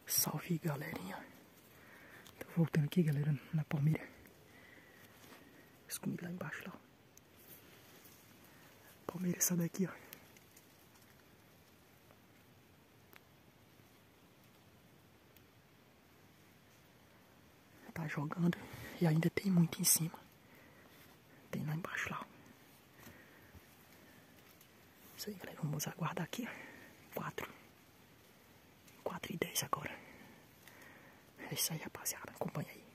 Salve, galerinha. Tô voltando aqui, galera, na palmeira. Escondi lá embaixo, lá. Palmeira essa daqui, ó. Tá jogando e ainda tem muito em cima. Tem lá embaixo, lá. Isso aí, galera. Vamos aguardar aqui, ó. 4h10 agora. É isso aí, rapaziada. Acompanha aí.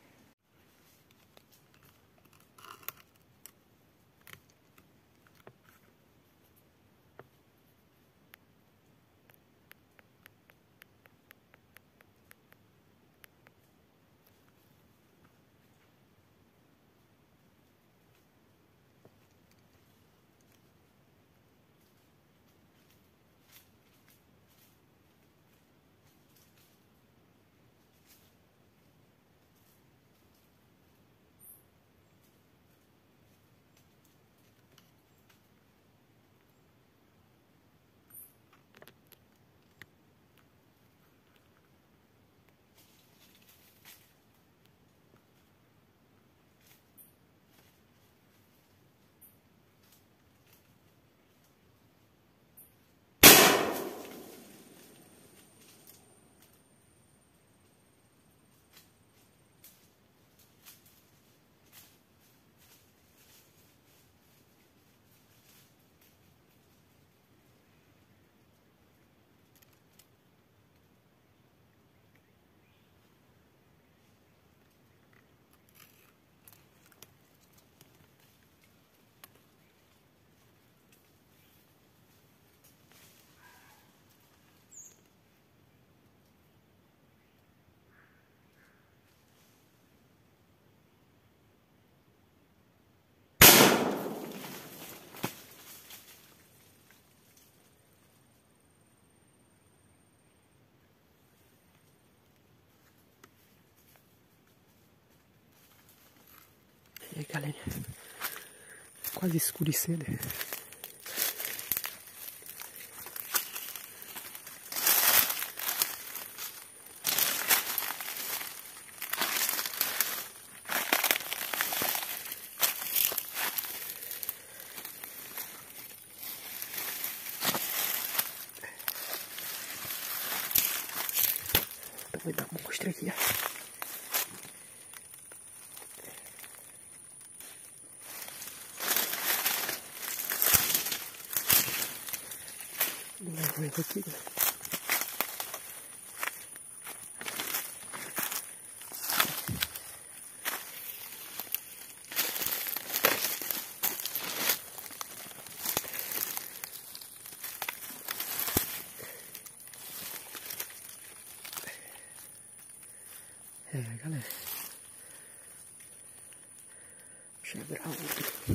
E aí, galera, quase escurecendo. Então vou dar uma mostra aqui, ó. Vou aqui, galera. Galera. Deixa eu virar outro.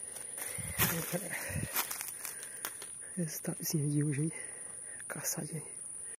Galera, resultadozinho de hoje aí, caçadinha aí.